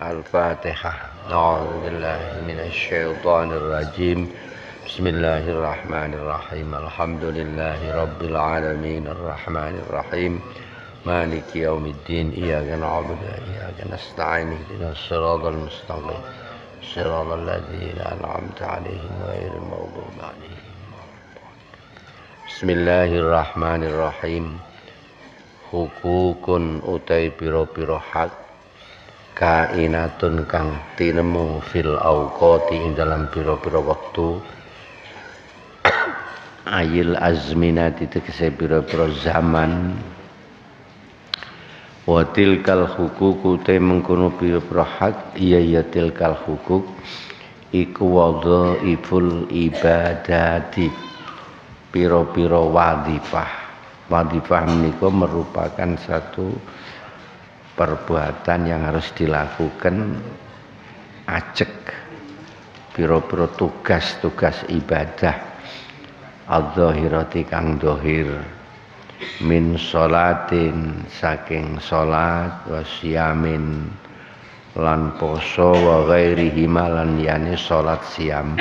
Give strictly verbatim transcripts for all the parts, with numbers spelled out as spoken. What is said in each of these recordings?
Al-Fatihah. A'udzubillahi minasyaitonir rajim. Bismillahirrahmanirrahim. Alhamdulillahi rabbil alamin arrahmanir rahim. Maliki yaumiddin. Iyyaka na'budu wa iyyaka nasta'in. Ihdinas siratal mustaqim. Siratal ladzina an'amta 'alaihim ghairil maghdubi 'alaihim. Bismillahirrahmanirrahim. Hukukun utai piro-piro hak kainatun kang tinemu fil auqati ing dalam piro-piro waktu ayil azminati tegese piro-piro zaman wa tilkal hukuku te mengkono piro-piro hak iya ya tilkal hukuk iku wadhaiful ibadati piro-piro wadifah. Wadifah menika merupakan satu perbuatan yang harus dilakukan acek piro-piro tugas-tugas ibadah adzahirati kang dohir min sholatin saking sholat wasyamin lan poso wa ghairihi lan yani sholat siam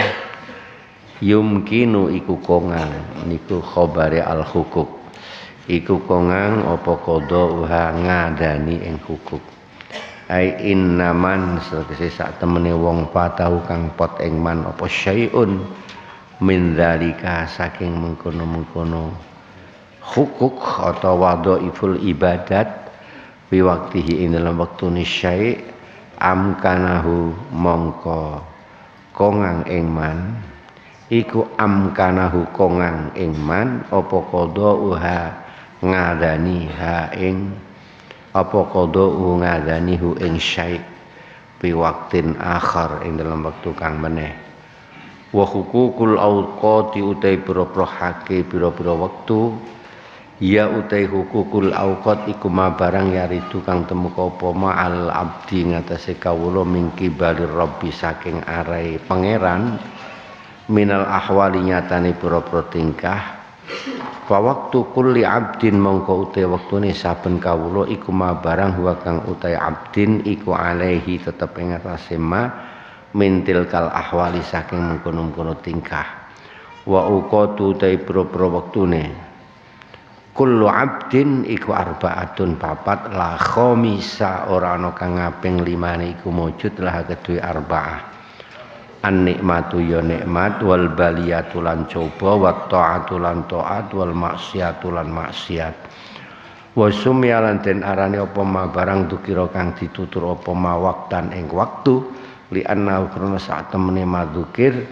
yumkinu iku kongang niku khobare al hukuk iku kongang apa kodo uha ngadani ing hukuk ai innaman sekese sak temene wong patahu kang pot ing man apa syai'un min dzalika saking mengkono-mengkono hukuk atau wadhaiful ibadat fi waqtihi ing dalam waktune syai' amkanahu mongko kongang ing man iku amkanahu kongang ing man apa kodo uha ngadani ha ing apa qada'u ngadani hu ing syai' bi waqtin akhar ing dalam waktu kang meneh wa hukukul awqati utai pira-pira hake pira-pira wektu ya utai hukukul awqat iku ma barang yaridu kang temeka apa ma'al abdi ngatasé kawula mingki balir rabbi saking arai pangeran minal ahwali nyatane pira-pira tingkah fa waktu kulli abdin mongko utai waktune saben kawula iku ma barang huwa kang utai abdin iku alaihi tetep ing atase ma mintil kal ahwali saking mengkono-mengkono tingkah wa uqatu utai pro-pro waktune kullu abdin iku arbaatun papat la khamisa ora ana kang ngaping limane iku mujud lah kedue arbaah an nikmatu ya nikmat wal baliyatu lan coba wa taatu lan taat wal maksiatu lan maksiat wa sumya lan den arane apa ma barang dukira kang ditutur apa ma waktan ing waktu li anna krana sak temene madzukir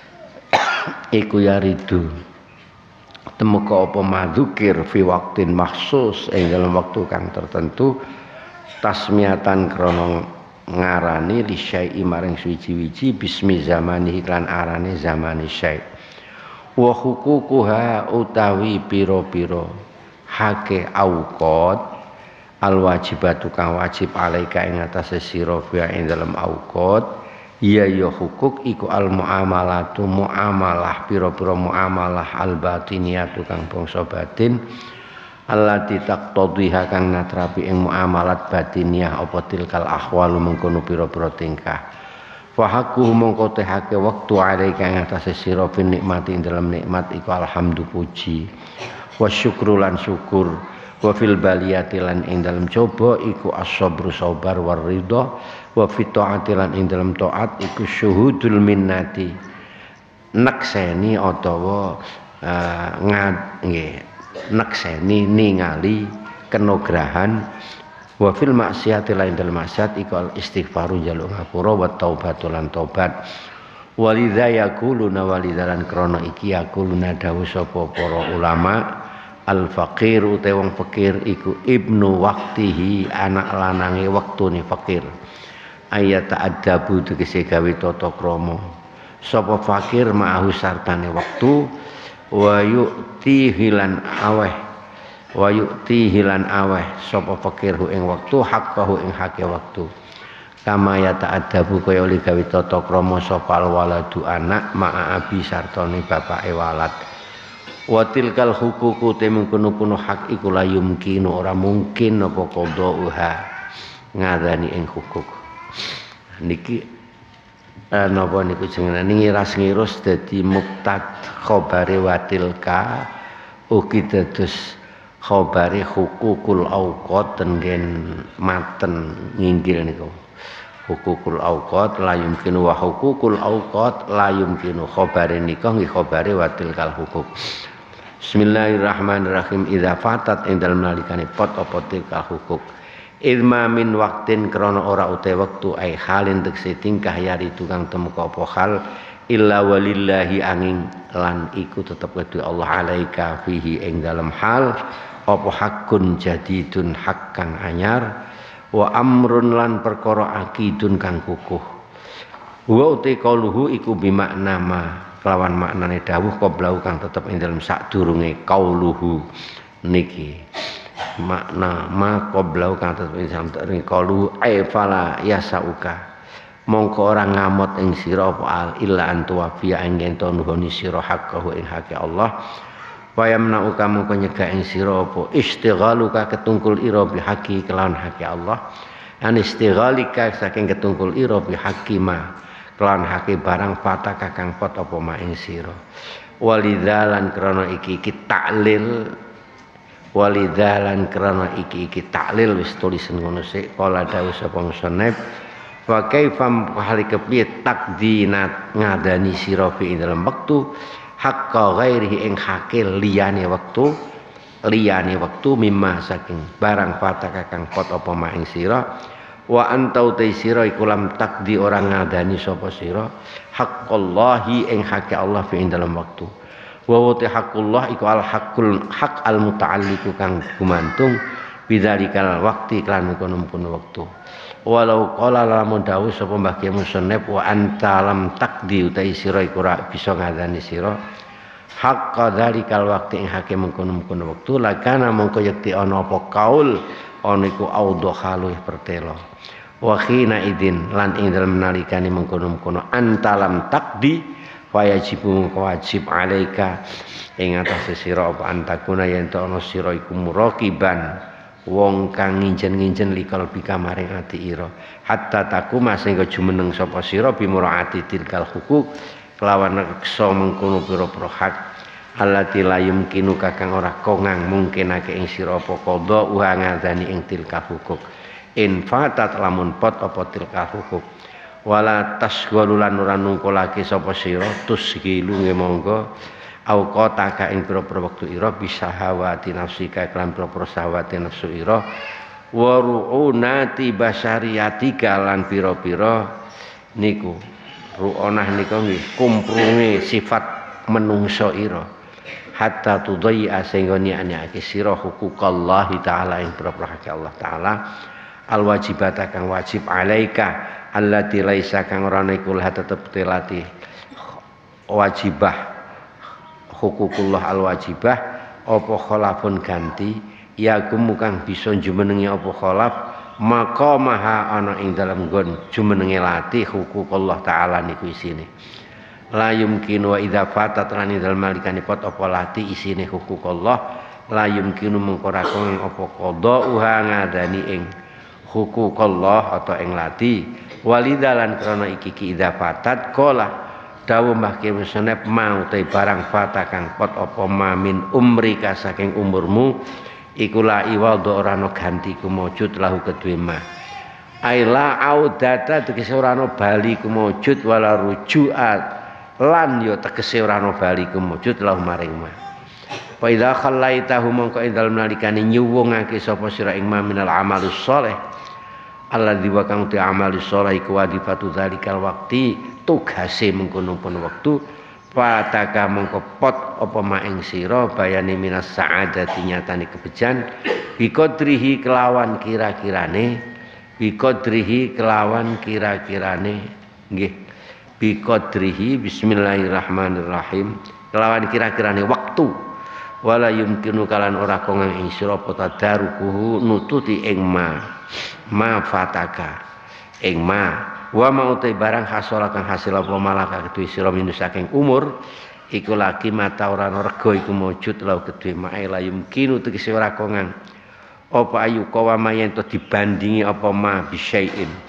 iku yaridu temeka apa madzukir fi waktin maksus ing dalam waktu kang tertentu tasmiatan krana ngarani li syai'i maring suci-wici bismi zamani lan arane zamani syai' wa hukukuha utawi pira-pira hake auqat al wajibatu kang wajib alaika ing atase sira fiha ing dalem auqat ya ya hukuk iku al muamalatu muamalah pira-pira muamalah al batiniyatu kang bangsa batin allati taqtadhiha kang natrapi ing muamalat batiniyah apa tilkal ahwal mengkono pira-pira tingkah fa haqqu mongko te hake wektu alaika ing atase sira fi nikmati ing dalam nikmat iku alhamdu puji wa syukru lan syukur wa fil baliyati lan ing dalam coba iku as-sabru sabar war ridha wa fi taati lan ing dalam taat iku syuhudul minnati nekseni utawa uh, ngad nggih nekseni ningali kenograhan wa fil maksiati lain dalam maksiat iku al istighfaru njaluk ngapura wa taubatu lan tobat walidza yaquluna walidalan krana iki yaquluna dawuh sapa para ulama al faqir ute wong fakir iku ibnu waqtihi anak lanange wektune fakir ayat adabu tegese gawe tata krama sapa fakir ma'ahu sartane wektu wa yu'ti hilan aweh wa yu'ti hilan aweh sapa fakir hu ing wektu haqqahu ing hake wektu kama ya ta'addabu kaya oleh gawe tata krama sapa waladu anak ma'a abi sartane bapake walad wa tilkal hukuku temung kuno-kuno hak iku la yumkinu ora mungkin apa qadha uha ngadani ing hukuk niki eh, napa niku jenenge ngiras ngirus dadi muktad khabare watilka ugi dados khabare hukukul auqat tenggen maten nginggil niku hukukul auqat la yumkinu wa hukukul auqat la yumkinu khabare nika nggih khabare watilkal hukuk. Bismillahirrahmanirrahim. Idza fatat ing dalem nalikane pot apa tilkal hukuk idma min waktin krana ora uta wektu ai halin tekse tingkah yari tukang temeka apa hal illa walillahi angin lan iku tetep kedue Allah alaika fihi ing dalem hal apa hakun jadidun hak kang anyar wa amrun lan perkara akidun kang kukuh wa uti qauluhu iku bimakna ma kelawan maknane dawuh qablau kang tetep ing dalem sadurunge qauluhu niki makna ma qablau kang tetep ing dalem qauluhu ai fala yasauka mongko ora ngamot ing sira apa al illa antu wafiya ing ento nuhoni sira haqqahu ing hake Allah wa yamna'u kamu nyegah ing sira apa istighaluka ketungkul ira bi haqi kelawan hake Allah an istighalika saking ketungkul ira bi haqi ma kelawan hake barang fata kakang pot apa ma ing sira walidzalan krana iki iki taklil walidzalan krana iki iki taklil wis tulisan ngono sik kala dawuh sapa musannif wa kaifam hali kepiye takdinat ngadani sira fi ing dalem wektu hakka ghairihi ing hake liyane wektu liyane wektu mimma saking barang fata kakang pot apa ma ing sira wa antau te sira iku lam takdi orang ngadani sapa sira haqqallahi ing hake Allah fi ing dalem wektu wa wa haqqullah iku al haqqul haq al muta'alliqu kang gumantung bidzalikal waqti kan kono-kono wektu walau qala lamun dawuh sapa Mbah Kiai Musannif wa anta lam takdi utai sira iku ora bisa ngadani sira haqqa dzalikal waqti ing hake mengkono-kono wektu lakana mongko yekti ana apa kaul ana iku audha luwih pertelo wa khina idin lan ing dalem nalikane mengkono-kono anta lam takdi wajibu wajib alaika ing atase sira apa antakuna yen ana sira iku muraqiban wong kang nginjen-nginjen likal bika maring ati ira hatta takuma sehingga jumeneng sapa sira bimuraati tilkal hukuk kelawan reksa mengkono pira-pira hak allati la yumkinu kakang ora kongang mungkinake ing sira apa qadha uha ngadani ing tilkal hukuk in fatat lamun pot apa tilkal hukuk wala tasghalulan ora nungkolake sapa sira tusgilu monggo auqata ka ing pira-pira wektu ira bisa hawati nafsika kelan pira-pira sahwati nafsu ira wa ru'unati basyariyatika lan pira-pira niku ru'onah nika nggih kumprunge sifat menungso ira hatta tudai'a sehingga ni'ane sira hukukallahi taala ing pira-pira hak Allah taala al wajibata kang wajib alaika allati laisa kang ora iku tetep telati wajibah hukukullah al wajibah apa khalafun ganti ya kang bisa jumenengi apa khalaf maqamaha ana ing dalem nggon jumenenge lati hukukullah taala niku isine la yumkinu wa idza fatat lan dalem malikane pot apa lati isine hukukullah la yumkinu mengkora kang apa qada uha ngadani ing hukukullah atau ing lati walidalan krana iki ki idza fatat qala dawuh Mbah Kiai Musannif mau te barang fata kang pot apa mamin umrika saking umurmu iku la iwaldo ora ana ganti ku mujud lahu kedue ma aila audata tegese ora ana bali ku mujud wala rujuat lan ya tegese ora ana bali ku mujud lahu maring ma fa idza khallaitahu mongko ing dalem nalikane nyuwungake sapa sira ing ma minal amalus shalih alladzi wa kang te amalus shalih iku wadifatu zalikal waqti tugase mengkono-kono wektu pataka mongko pot apa ma ing sira bayane minas saadati nyatane kebejan biqadrihi kelawan kira-kirane biqadrihi kelawan kira-kirane nggih biqadrihi bismillahirrahmanirrahim kelawan kira-kirane wektu wala yumkinu kalan ora kongang ing sira tadarukuhu nututi ing ma ma fataka ing ma wa mau te barang hasala kang hasil apa malaka kedue sira minus saking umur iku lagi mata ora rega iku mujud lau kedue mae la yumkinu tegese ora kongang apa ayu kawa mayen to dibandingi apa ma bisyai'in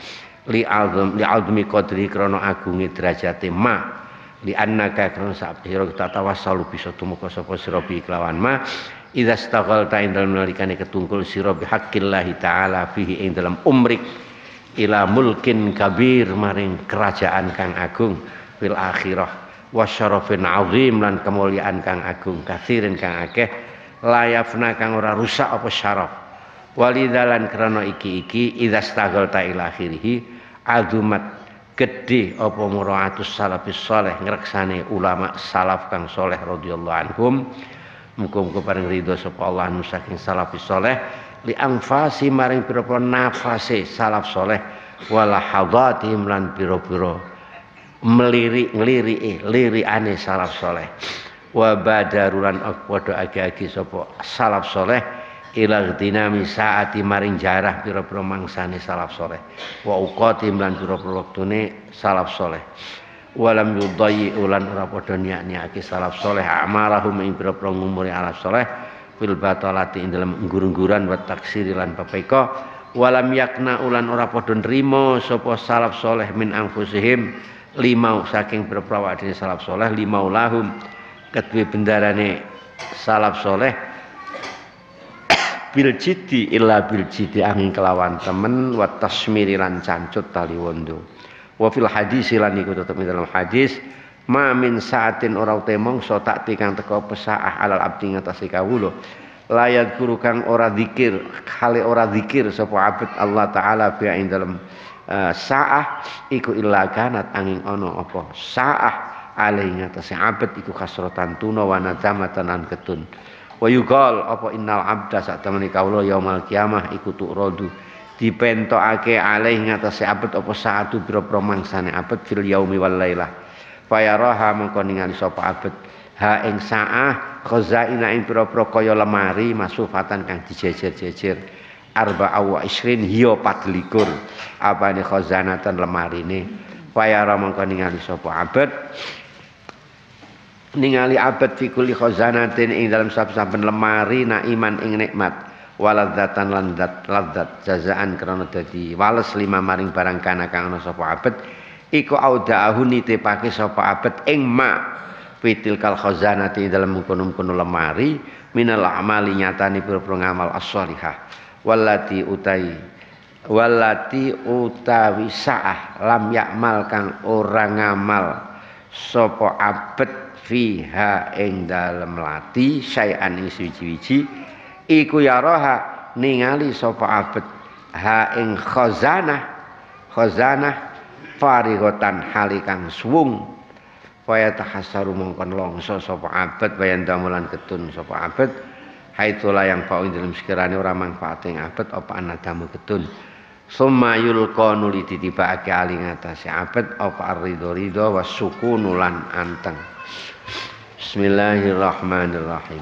li azam li azmi qadri krana agunge derajate ma li annaka krana sak sira tatawassalu bisa tumeka sapa sira bi kelawan ma idza staghalta ing dalem nalikane ketungkul sira bi haqqillahi taala fihi ing dalam umrik ila mulkin kabir maring kerajaan kang agung fil akhirah wasyarafin azim lan kemuliaan kang agung kathirin kang akeh layafna kang ora rusak apa syaraf walidalan krana iki-iki idza staghalta ila akhirih azumat gede apa muraatus salafis saleh ngreksane ulama salaf kang saleh radhiyallahu anhum muga-muga paring ridho sapa Allah anu saking salafis saleh li anfasi maring pira-pira nafase salaf saleh wala hadatihim lan pira-pira melirik nglirike lirikane salaf saleh wa badarulan padha agi-agi sapa salaf saleh ila dinami saati maring jarah pira-pira mangsane salaf saleh wa uqatim lan pira-pira wektune salaf saleh walam yudayyi ulan ora padha niat-niatake salaf saleh amarahum ing pira-pira ngumuri salaf saleh fil batalati ing dalem nggur-ngguran wa taksiri lan pepeka walam yakna ulan ora padha nrimo sapa salaf saleh min anfusihim limau saking pira-pira wadine salaf saleh limau lahum kedue bendarane salaf saleh bil jiddi illa bil jiddi angin kelawan temen wa tasmiri lan cancut tali wondo wa fil hadis lan iku tetep ing dalam hadis ma min saatin ora uta mangsa tak tikang teko pesaah alal abdi ngatasi kawula layat guru kang ora zikir kale ora zikir sapa abad Allah taala fi ing dalam uh, saah iku illa kanat angin ana apa saah alai ngatasi abad iku kasrotan tuna wa nadamatan lan ketun wa yuqal apa innal abda sak temene kawula yaumul kiamah iku tu'radu dipentokake alih ngatasi abet apa saatu pira-pira mangsane abet fil yaumi wal lailah fayaraha mengko ningali sapa abet ha ing saah khazaina ing pira-pira kaya lemari masufatan kang dijejer-jejer arba'a wa isrin hiya patlikur apane khazanatan lemarine fayara mengko ningali sapa abet ningali abad fi kulli khazanatin ing dalam saben-saben lemari naiman ing nikmat waladzatan lan ladzat jazaan krana dadi wales lima maring barang kana kang ana sapa abad iku audaahu nitipake sapa abad ing ma fitil kal khazanati ing dalam mungkon-mungkon lemari minal amali nyatani pira-pira ngamal as-shalihah wallati utai wallati utawi saah lam yakmal kang ora ngamal sapa abad fiha ing dalem lati sayan ing suci-suci iku yaraha ningali sapa abet ha ing khazanah khazanah farighatan halikang suwung faya tahassaru mongkon longso sapa abet bayan damulan ketun sapa abet haitula yang fa'u dalam sekirane ora manfaat ing abet apa anadamu ketun summa yulqa nuli ditibake ali ngatasi abet apa ar-ridho-ridho wasukunu lan anteng. Bismillahirrahmanirrahim.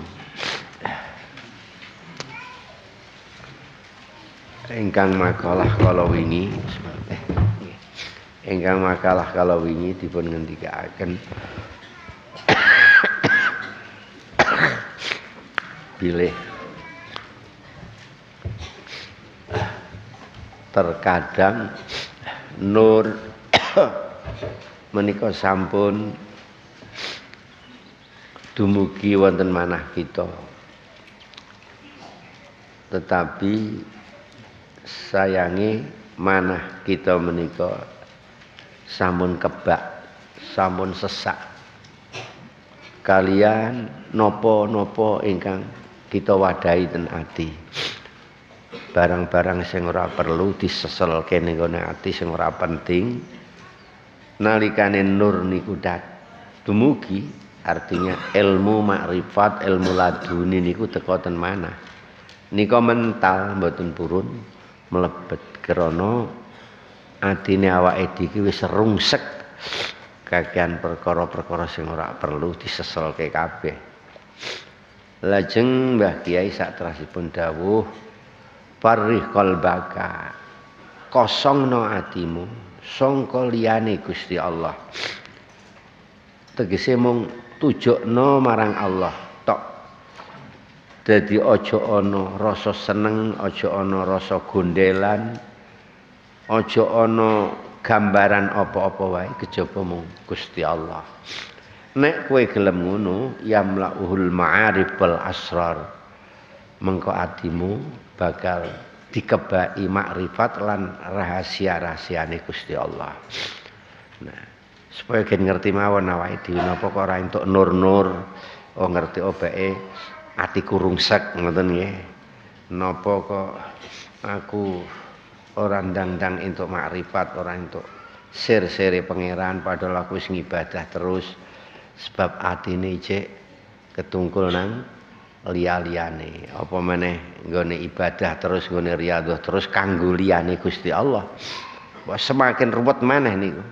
Ingkang makalah kala wingi eh ingkang makalah kala wingi dipun ngendikaaken bilih terkadang nur menika sampun dumugi wonten manah kita tetapi sayangi manah kita menika sampun kebak sampun sesak kalian nopo-nopo ingkang kita wadahi ten ati barang-barang sing ora perlu diseselke ning gone ati sing ora penting nalikane nur niku dat dumugi artinya ilmu makrifat ilmu laduni niku teko ten manah nika mental mboten purun mlebet krana atine awake iki wis rungsek kakean perkara-perkara sing ora perlu diseselke kabeh. Lajeng Mbah Kiai saterasipun dawuh parih qalbaka kosongno atimu sangka liyane Gusti Allah. Tegese mung tujukno marang Allah tok. Dadi aja ana rasa seneng, aja ana rasa gondelan, Aja ana gambaran apa-apa wae kejaba mung Gusti Allah. Nek kowe gelem ngono, yamla'uhul ma'arif wal asrar. Mengko atimu bakal dikebaki makrifat lan rahasia-rahasiane Gusti Allah. Nah, supaya gen ngerti mawon awake dhewe napa kok ora entuk nur-nur, oh ngerti obeke atiku rungsek ngoten nggih. Napa kok aku ora ndang-ndang entuk makrifat, ora entuk sir-sire pangeran padahal aku wis ngibadah terus sebab atine cek ketungkul nang liya-liyane. Apa meneh nggone ibadah terus nggone riyadhah terus kanggo liyane Gusti Allah. Wah semakin ruwet maneh niku.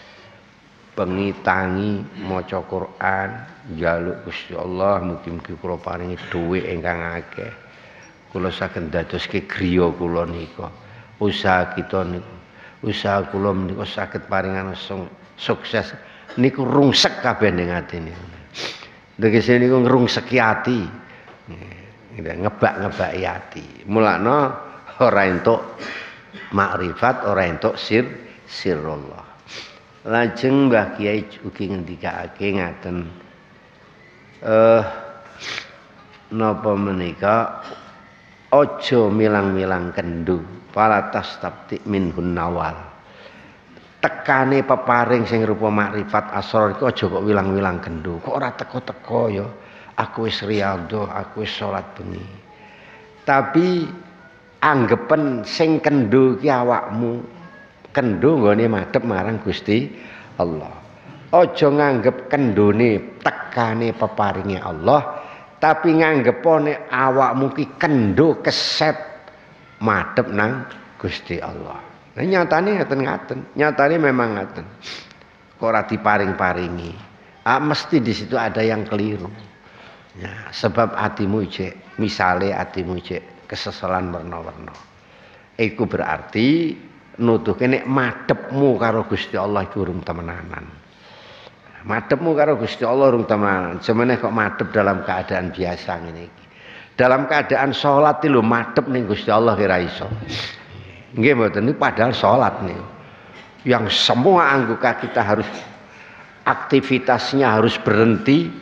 Bengi tangi maca Quran, njaluk Gusti Allah mugi-mugi kula paringi dhuwit ingkang akeh. Kula saged dadoske griya kula nika. Usaha kita niku, usaha kula menika saged paringan sukses niku rungsek kabeh ning atine. Tegese niku ngrungseki ati. Ngebak-ngebaki ati. Mulane ora entuk makrifat, ora entuk sir sirullah. Lajeng Mbah Kiai ugi ngendikake ngaten eh napa menika aja milang-milang kendu palatas tabti minhun nawal. Tekane peparing sing rupa makrifat asrar iku aja kok wilang-wilang kendu. Kok ora teko-teko ya. Aku wis riyadhah, aku wis salat bengi. Tapi anggepen sing kendho ki awakmu kendho nggone madhep marang Gusti Allah. Aja nganggep kendhone tekane peparinge Allah, tapi nganggepone awakmu ki kendho keset madhep nang Gusti Allah. Nah nyatane ngaten ngaten, nyatane memang ngaten. Kok ora diparing-paringi. Ah mesti di situ ada yang keliru. Ya, sebab atimu cek, misale atimu cek kesesalan warna-warna. Iku berarti nuduhke nek madhepmu karo Gusti Allah iku urung temenanan. Madhepmu karo Gusti Allah urung temenanan. Semene kok madhep dalam keadaan biasa ngene iki. Dalam keadaan salat lho madhep ning Gusti Allah kira iso. Nggih mboten niku padahal salat niku. Yang semua anggota kita harus aktivitasnya harus berhenti.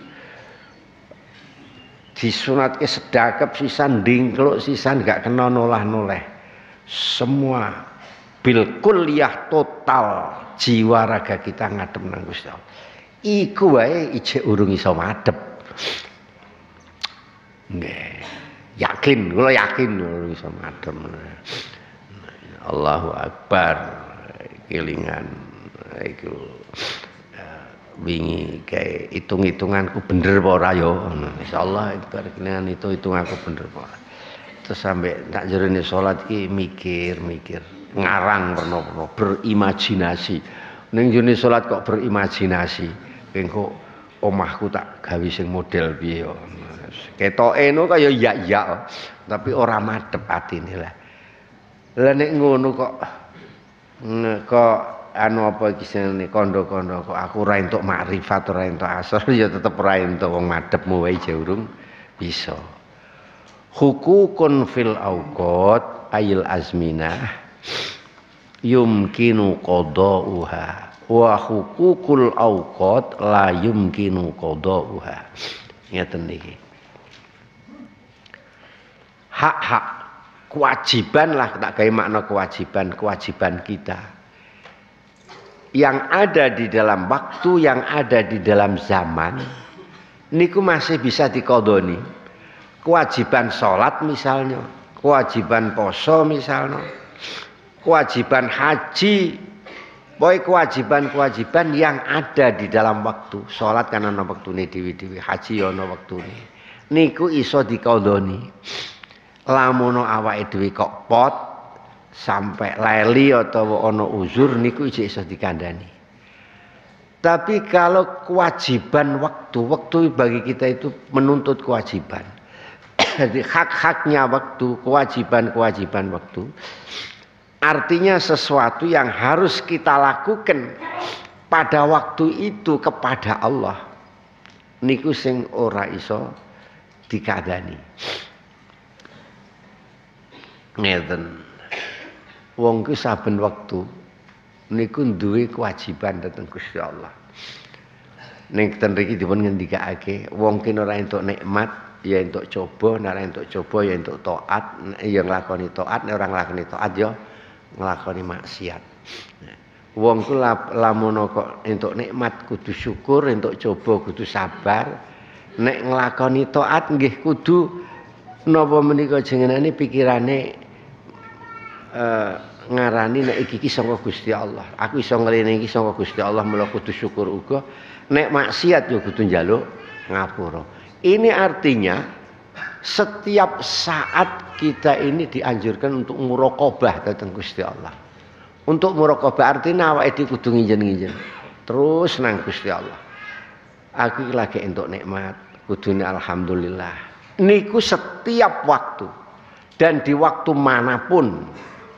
Disunatke sedekap sisan ndingkluk sisan gak kena nolah-noleh. Semua bil kulliyah total jiwa raga kita ngadep nang Gusti Allah. Iku wae ijek urung iso madhep. Nggih. Yakin, kula yakin urung iso madhep. Allahu Akbar. Kelingan iku wingi kayak hitung-hitunganku bener apa ora ya insyaallah itu kelingan itu hitunganku bener apa. Terus sampai tak jerone salat iki mikir-mikir, ngarang perno-perno, berimajinasi. Ning jene salat kok berimajinasi. Engko omahku tak gawe sing model piye ya. Ketoke no kaya ya-ya tapi ora madhep atine lah. Lah nek ngono kok kok anu apa iki jenenge kandha-kandha kok aku ora entuk makrifat ora entuk asar ya tetep ora entuk wong madhepmu wae urung bisa. Hukukun fil awqat ayil azminah yumkinu qada'uha wa hukukul awqat la yumkinu qada'uha. Ngeten iki. Hak-hak kewajiban lah tak gawe makna kewajiban, kewajiban kita. Yang ada di dalam waktu, yang ada di dalam zaman, niku masih bisa dikodoni. Kewajiban sholat misalnya, kewajiban poso misalnya, kewajiban haji, boy kewajiban-kewajiban yang ada di dalam waktu. Sholat kan ana waktune dewi-dewi, haji ana waktune. Niku iso dikodoni. Lamun awake dhewe kok pot sampai lali atau ono uzur niku iso dikandani. Tapi kalau kewajiban waktu, waktu bagi kita itu menuntut kewajiban. Jadi hak-haknya waktu, kewajiban-kewajiban waktu. Artinya sesuatu yang harus kita lakukan pada waktu itu kepada Allah. Niku sing ora iso dikandani. Ngeten. wong ku saben wektu niku duwe kewajiban dhateng Gusti Allah. Ning ten mriki dipun ngendikake wong ki ora entuk nikmat ya entuk coba, nek ora entuk coba ya entuk taat, ya nglakoni taat, nek ora nglakoni taat ya nglakoni maksiat. Wong ku lamun kok entuk nikmat kudu syukur, entuk coba kudu sabar. Nek nglakoni taat nggih kudu napa menika jenengane pikirane eh, ngarani nek iki iki saka Gusti Allah. Aku iso nglene iki saka Gusti Allah, mula kudu syukur uga. Nek maksiat ya kudu njaluk ngapura. Ini artinya setiap saat kita ini dianjurkan untuk muraqabah dhateng Gusti Allah. Untuk muraqabah artinya awake dhewe kudu nginjen-nginjen. Terus nang Gusti Allah. Aku lagi entuk nikmat, kudune alhamdulillah. Niku setiap waktu dan di waktu manapun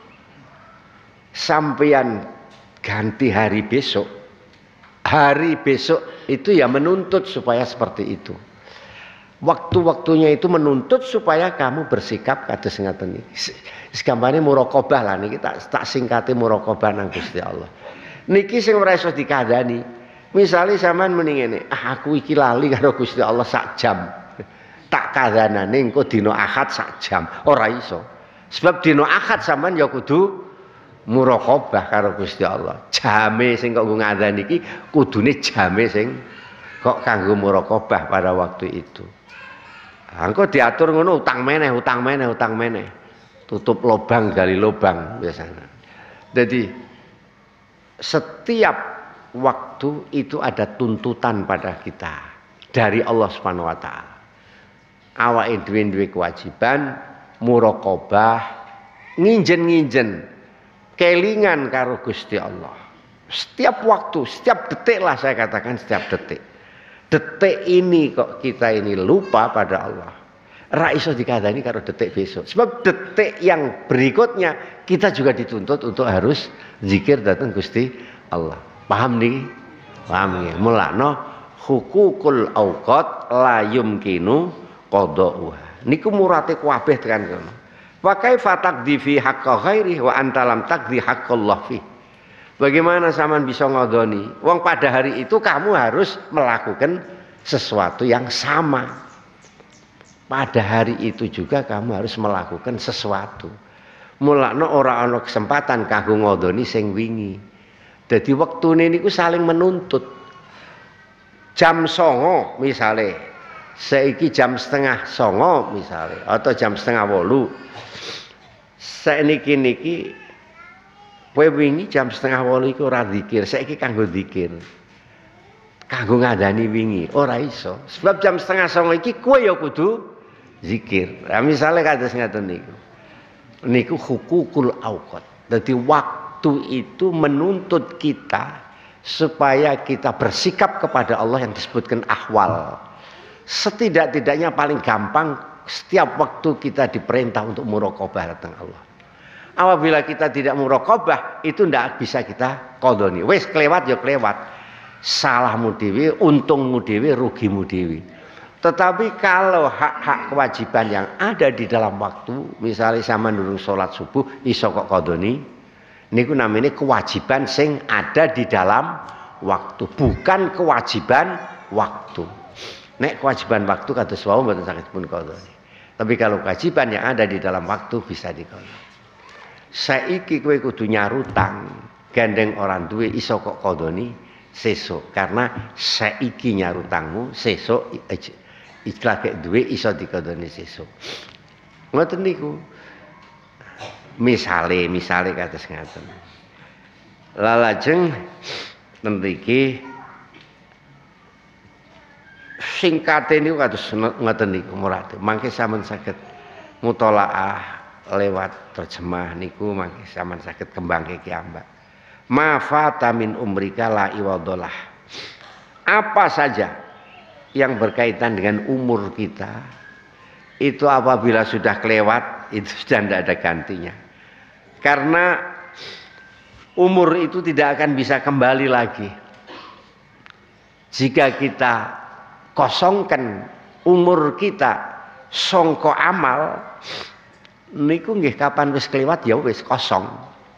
sampeyan ganti hari besok, hari besok itu ya menuntut supaya seperti itu. Waktu-waktunya itu menuntut supaya kamu bersikap kados ngaten iki. Sekampane muraqabah lah niki tak tak singkate muraqabah nang Gusti Allah. Niki sing ora iso dikandani. Misale sampean muni ngene, ah aku iki lali karo Gusti Allah sak jam. Tak kandhanane engko dina Ahad sak jam, ora iso. Sebab dina Ahad sampean ya kudu muraqabah karo Gusti Allah. Jame sing kok ngandani iki kudune jame sing kok kanggo muraqabah pada waktu itu. Engko diatur ngono utang meneh, utang meneh, utang meneh. Tutup lubang, gali lubang biasanya. Jadi setiap waktu itu ada tuntutan pada kita dari Allah Subhanahu wa taala. Awake dhewe duwe kewajiban muraqabah, nginjen-nginjen kelingan karo Gusti Allah. Setiap waktu, setiap detik lah saya katakan setiap detik. Detik ini kok kita ini lupa pada Allah. Ra iso dikandani karo detik besok. Sebab detik yang berikutnya kita juga dituntut untuk harus zikir dhateng Gusti Allah. Paham nih? Paham ya. Mulane hukukul auqat la yumkinu qada'uha. Niku murate kabeh tekan kono. Wa kaifa taqdi fi haqqi ghairi wa anta lam taqdi haqqallah fi. Bagaimana sampean bisa ngodoni? Wong pada hari itu kamu harus melakukan sesuatu yang sama. Pada hari itu juga kamu harus melakukan sesuatu. Mulane ora ana kesempatan kanggo ngodoni sing wingi. Dadi wektune niku saling menuntut. Jam songo misale, saiki jam setengah songo misale, atau jam setengah wolu. Saiki niki kowe wingi jam setengah wolu iku ora zikir, saiki kanggo zikir. Kanggo ngandani wingi, ora iso. Sebab jam setengah songo iki kowe ya kudu zikir. Nah, misale kados ngaten niku. Niku hukukul auqat. Dadi waktu itu menuntut kita supaya kita bersikap kepada Allah yang disebutkan ahwal. Setidak-tidaknya paling gampang setiap waktu kita diperintah untuk muraqabah tentang Allah. Apabila kita tidak muraqabah itu tidak bisa kita qadoni. Wis kelewat ya kelewat. Salahmu dhewe, untungmu dhewe, rugimu dhewe. Tetapi kalau hak-hak kewajiban yang ada di dalam waktu, misalnya sama durung salat subuh iso kok qadoni, niku namanya kewajiban sing ada di dalam waktu, bukan kewajiban waktu. Nek kewajiban waktu kados wau mboten saged pun qadoni. Tapi kalau kewajiban yang ada di dalam waktu bisa diqadoni. Saiki kowe kudu nyarutang, gandeng orang duwe iso kok qadoni sesuk karena saiki nyarutangmu sesuk ikhlas kek duwe iso diqadoni sesuk. Ngoten niku. Misale, misale kados ngaten. Lalajeng mriki singkate niku kados ngoten niku murate. Mangke sampean saged mutolaah lewat terjemah niku mangke sampean saged kembangke kiambak. Ma fata min umrika la iwadalah. Apa saja yang berkaitan dengan umur kita itu apabila sudah kelewat itu sudah tidak ada gantinya. Karena umur itu tidak akan bisa kembali lagi. Jika kita kosongkan umur kita songko amal niku nggih kapan wis kelewat ya wis kosong.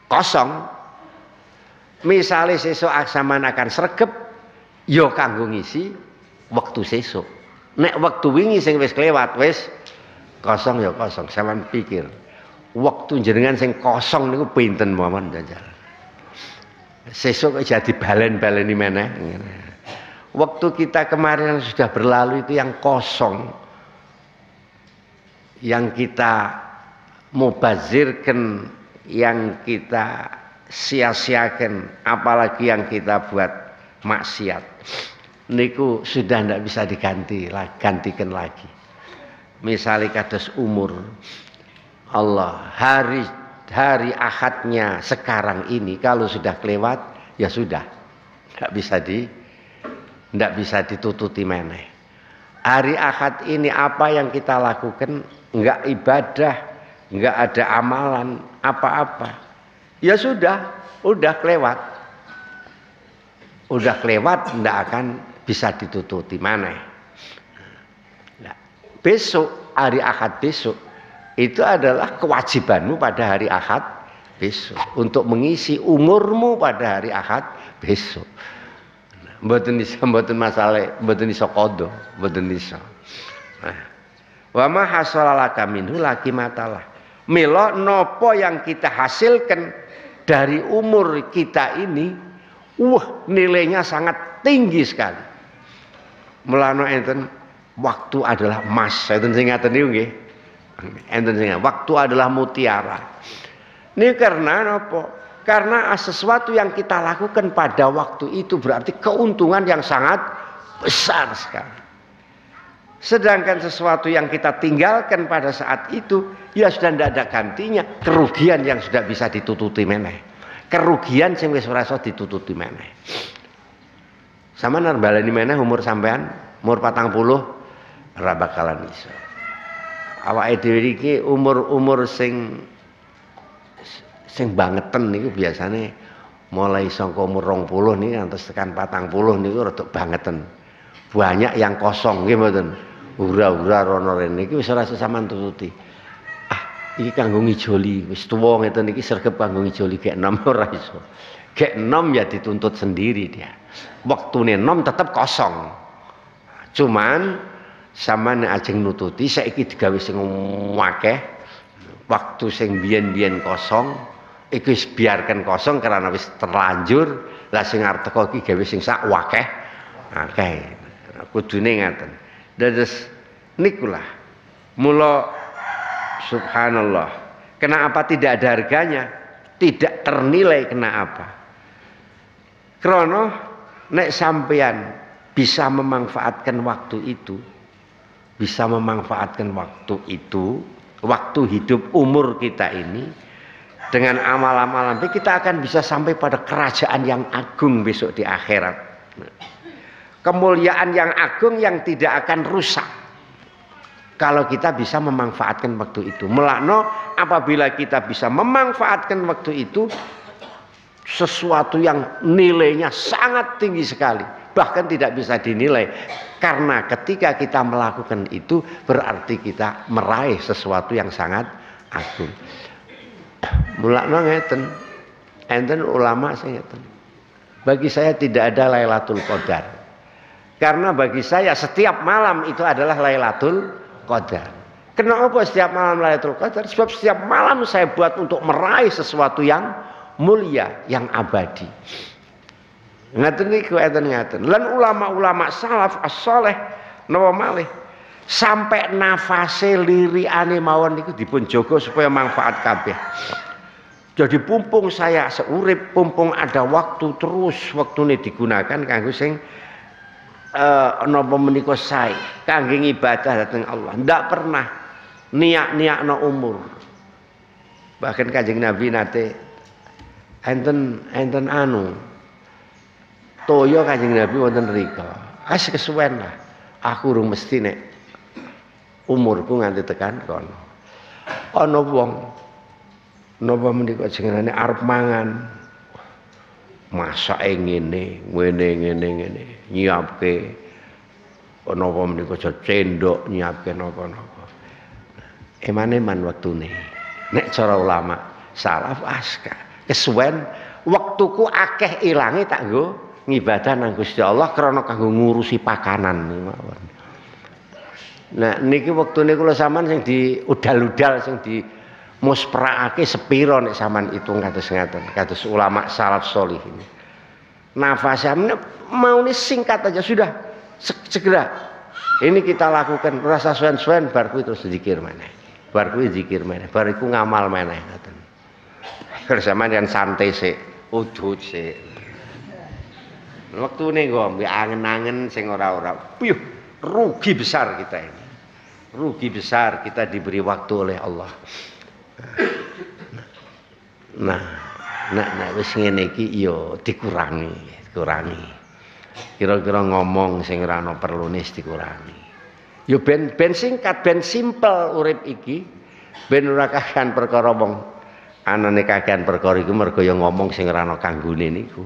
kosong. Misale sesuk aksaman akan sregep ya kanggo ngisi wektu sesuk. Nek wektu wingi sing wis kelewat wis kosong ya kosong. Sampeyan pikir, wektu jenengan sing kosong niku pinten mawon jajal. Sesuk jadi balen-baleni meneh. Waktu kita kemarin yang sudah berlalu itu yang kosong, yang kita mubazirkan, yang kita sia-siakan, apalagi yang kita buat maksiat, niku sudah tidak bisa diganti, gantikan lagi. Misalnya kados umur, Allah hari hari ahadnya sekarang ini kalau sudah kelewat ya sudah, tidak bisa di tidak bisa ditututi meneh. Hari ahad ini apa yang kita lakukan, enggak ibadah, enggak ada amalan apa-apa, ya sudah, udah kelewat, udah kelewat, tidak akan bisa ditututi meneh. Nah, besok hari ahad besok itu adalah kewajibanmu pada hari ahad besok untuk mengisi umurmu pada hari ahad besok. Mboten iso, mboten masalah, mboten iso qadha, mboten iso. Nah, wa ma hasalalaka minhu laki matalah. Mila napa yang kita hasilkan dari umur kita ini, wah nilainya sangat tinggi sekali. Mulane enten waktu adalah emas, enten sing ngaten niku nggih. Enten sing waktu adalah mutiara. Ini karena napa? Karena sesuatu yang kita lakukan pada waktu itu berarti keuntungan yang sangat besar sekali. Sedangkan sesuatu yang kita tinggalkan pada saat itu, ya sudah tidak ada gantinya. Kerugian yang sudah bisa ditututi meneh. Kerugian sing wis ora iso ditututi meneh. Sama narbalani meneh umur sampean, umur patang puluh ora bakalan iso. Awake dhewe iki umur-umur sing sing bangeten niku biasane mulai saka umur rong puluh nih ngantos tekan patang puluh niku rada bangeten. Banyak yang kosong nggih mboten. Ura-ura rono rene iki wis ora sampean tututi. Ah, iki kanggo ngijoli, wis tuwa ngeten iki sregep kanggo ngijoli gek enom ora iso. Gek enom ya dituntut sendiri dia. Waktune enom tetep kosong. Cuman sampean ajeng nututi saiki digawe sing akeh. Waktu sing biyen-biyen kosong iku wis biarkan kosong karena wis terlanjur. Lah sing arep teko iki gawe sing sak akeh. Akeh. Kudune ngaten. Dados nikulah. Mula subhanallah. Kenapa tidak ada harganya? Tidak ternilai kenapa? Krana nek sampean bisa memanfaatkan waktu itu, bisa memanfaatkan waktu itu, waktu hidup umur kita ini dengan amal-amalan kita akan bisa sampai pada kerajaan yang agung besok di akhirat. Kemuliaan yang agung yang tidak akan rusak kalau kita bisa memanfaatkan waktu itu. Melakno apabila kita bisa memanfaatkan waktu itu, sesuatu yang nilainya sangat tinggi sekali, bahkan tidak bisa dinilai. Karena ketika kita melakukan itu berarti kita meraih sesuatu yang sangat agung. Mulakno ngeten, enten ulama sing ngeten. Bagi saya tidak ada Lailatul Qadar. Karena bagi saya setiap malam itu adalah Lailatul Qadar. Kenapa setiap malam Lailatul Qadar? Sebab setiap malam saya buat untuk meraih sesuatu yang mulia, yang abadi. Ngaten niku enten ngaten. Lan ulama-ulama salaf as-saleh napa malih sampai nafase lirikane mawon niku dipun jaga supaya manfaat kabeh. Jadi pumpung saya seurip, pumpung ada waktu terus waktune digunakan kanggo sing eh napa menika sae kangge ibadah dhateng Allah. Ndak pernah niat-niatno umur. Bahkan Kanjeng Nabi nate enten enten anu toya Kanjeng Nabi wonten rika. As kesuwen lah. Aku urung mesti nek umurku nganti tekan kono. Ana wong napa menika jenengane arep mangan. Masake ngene, ngene ngene ngene, nyiapke napa menika cendhok, nyiapke napa-napa. Eman-eman wektune. Nek cara ulama salaf aska kesuwen wektuku akeh ilange tak nggo ngibadah nang Gusti Allah krana kanggo ngurusi pakanan mawon. Nah niki wektune kula sampean sing di udal-udal sing di musprakake sepiro nek sampean itung kados ngaten kados ulama salaf sholihin. Nafasnya mau ini singkat aja sudah segera ini kita lakukan rasa suwen-suwen bar kuwi terus zikir meneh bar kuwi zikir meneh bar iku ngamal meneh ngoten bersama dengan santai sik udut sik wektune kok mbek angen-angen sing ora-ora puyuh rugi besar kita ini rugi besar kita diberi waktu oleh Allah. Nah nek nek wis ngene iki ya dikurangi, dikurangi. Kira-kira ngomong sing ora ana perlune dikurangi. Ya ben ben singkat, ben simpel urip iki. Ben ora kakehan perkara wong anane kakehan perkara iku mergo ya ngomong sing ora ana kanggone niku.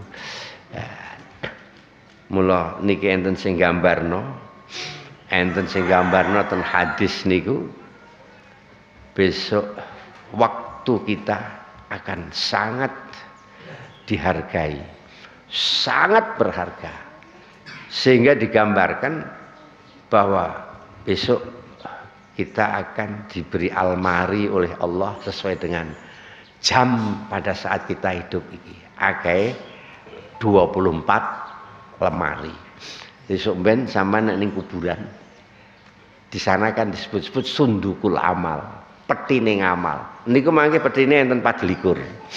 Mula niki enten sing gambarno. Enten sing gambarno ten hadis niku. Besok waktu kita akan sangat dihargai, sangat berharga, sehingga digambarkan bahwa besok kita akan diberi almari oleh Allah sesuai dengan jam pada saat kita hidup ini. Akeh dua puluh empat lemari. Besok ben sama ning kuburan. Di sana kan disebut-sebut sundukul amal, petine ngamal. Niku mangke petine enten patlikur.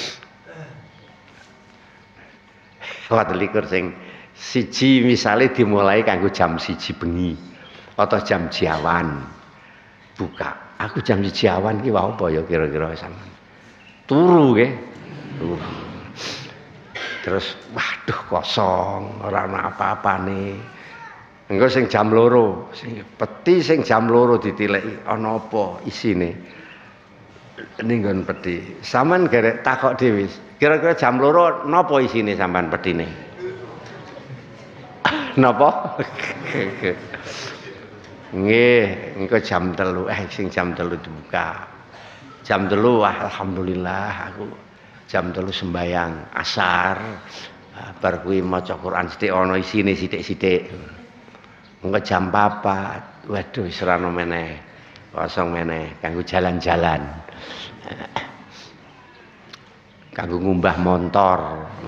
Patlikur sing siji misale dimulai kanggo jam siji bengi atau jam jawan. Buka. Aku jam siji awan ki wae apa ya kira-kira sampean. Turu nggih. Turu. Terus waduh kosong, ora ana apa-apane. Engko sing jam loro, sing peti sing jam loro ditileki ana apa isine. Ning nggon peti. Sampeyan gerek takok dhewe. Kira-kira jam loro napa isine sampean petine? Napa? Nggih, engko jam telu. Eh sing jam telu dibuka. Jam telu alhamdulillah aku jam telu sembayang asar. Bar kuwi maca Quran sithik ana isine sithik-sithik. Engko jam papat. Waduh wis ora ono meneh. Kosong meneh kanggo jalan-jalan. Kanggo ngumbah montor.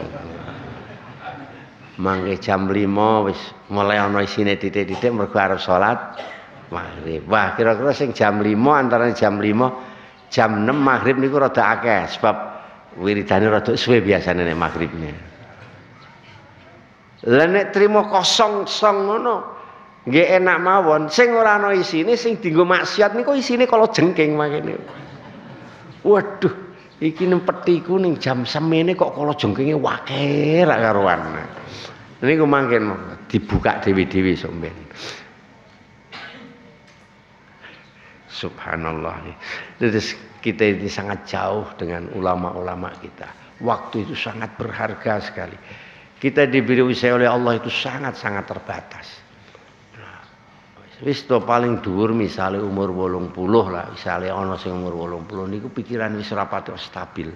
Mangke jam lima wis mulai ana isine titik-titik mergo arep salat maghrib. Wah, kira-kira sing jam lima antara jam lima jam enam maghrib niku rada akeh sebab wiridane rada suwe biasane nek maghribne. Lah nek trimo kosong song ngono nggih enak mawon. Sing ora ana isine sing dienggo maksiat niku isine kala jengking mangkene. Waduh, iki nang petiku ning jam semene kok kala jengkinge wake ra karuan. Niku mangken dibuka dewi-dewi somben. Subhanallah. Jadi kita ini sangat jauh dengan ulama-ulama kita. Waktu itu sangat berharga sekali. Kita diberi usia oleh Allah itu sangat-sangat terbatas. Wis to paling dhuwur misale umur wolung puluh lah, misale ana sing umur wolung puluh niku pikiran wis ora patok stabil.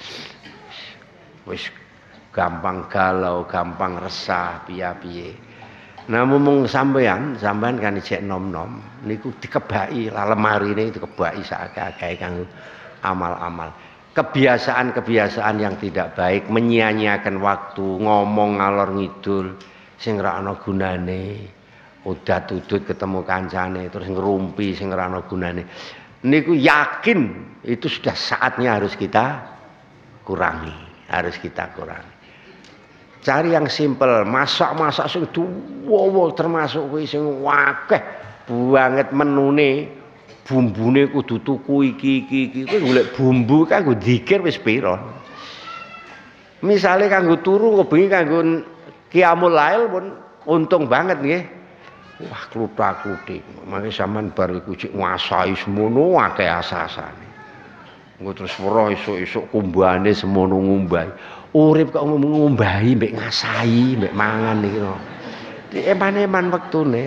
Wis gampang galau, gampang resah, piye-piye. Nah mumung sampean, sampean kan ijek nom-nom niku dikebaki lemarine dikebaki sakake kanggo amal-amal. Kebiasaan-kebiasaan yang tidak baik, menyia-nyiakan waktu, ngomong ngalor ngidul sing ora ana gunane. Udah tutut ketemu kancane terus ngerumpi sing ora ana gunane. Niku yakin itu sudah saatnya harus kita kurangi, harus kita kurangi. Cari yang simpel, masak-masak sing duwowo termasuk kuwi sing akeh banget menune, bumbune kudu tuku iki iki iki. Kuwi golek bumbu kanggo dzikir wis pira. Misale kanggo turu bengi kanggo qiyamul lail pun untung banget nggih. Wah kluthak-kluthik. Mangke sampean bar iku cik nguasai semono akeh asasane. Engko terus weruh esuk-esuk kumbane semono ngumbahi. Urip kok ngumbahi mbek ngasai, mbek mangan iki lho. Di eman-eman wektune.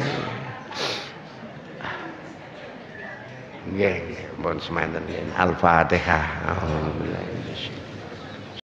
Nggih, pun semanten. Al-Fatihah. Alhamdulillah.